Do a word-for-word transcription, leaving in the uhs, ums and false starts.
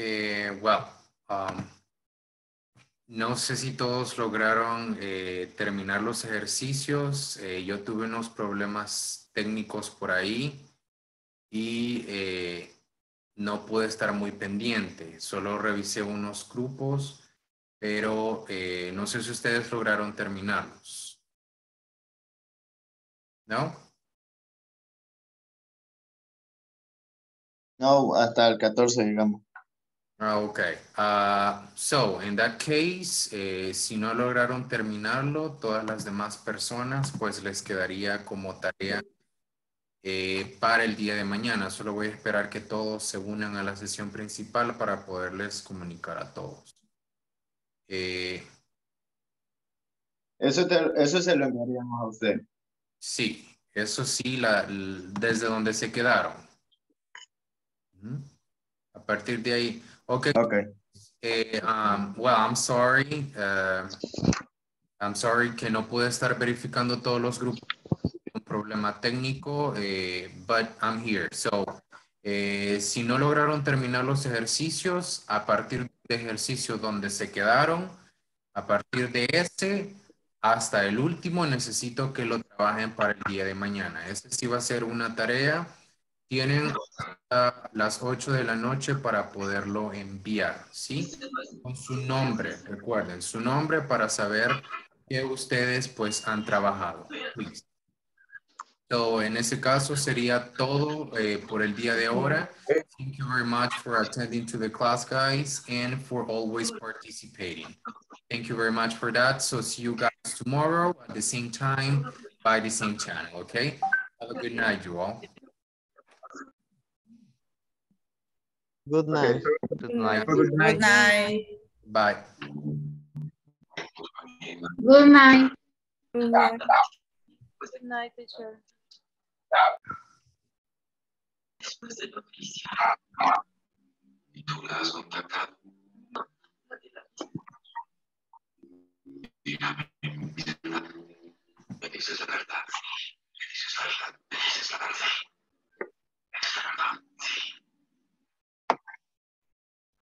Eh, well, um, no sé si todos lograron eh, terminar los ejercicios. Eh, yo tuve unos problemas técnicos por ahí y eh, no pude estar muy pendiente. Solo revisé unos grupos, pero eh, no sé si ustedes lograron terminarlos. ¿No? No, hasta el catorce, digamos. Ah, okay. Uh, so, in that case, eh, si no lograron terminarlo, todas las demás personas, pues les quedaría como tarea eh, para el día de mañana. Solo voy a esperar que todos se unan a la sesión principal para poderles comunicar a todos. Eh, Eso, te- eso se lo enviaríamos a usted. sí, eso sí, la, l- desde donde se quedaron. Ujú. A partir de ahí, ok. Ok. Eh, um, well, I'm sorry. uh, I'm sorry que no pude estar verificando todos los grupos. Un problema técnico, eh, but I'm here. So, eh, si no lograron terminar los ejercicios, a partir de ejercicio donde se quedaron, a partir de ese hasta el último, necesito que lo trabajen para el día de mañana. Este sí va a ser una tarea. Tienen hasta las ocho de la noche para poderlo enviar, ¿sí? Con su nombre, recuerden, su nombre para saber que ustedes pues han trabajado. Please. So, en ese caso sería todo eh, por el día de ahora. Thank you very much for attending to the class, guys, and for always participating. Thank you very much for that. So see you guys tomorrow at the same time by the same channel, okay? Have a good night, you all. Good Okay. night. Good night. Good night. Good night. Bye. Good night. Good night. Good night, teacher. Después de noticia. Y tú la has contactado. Dígame, me dices la verdad.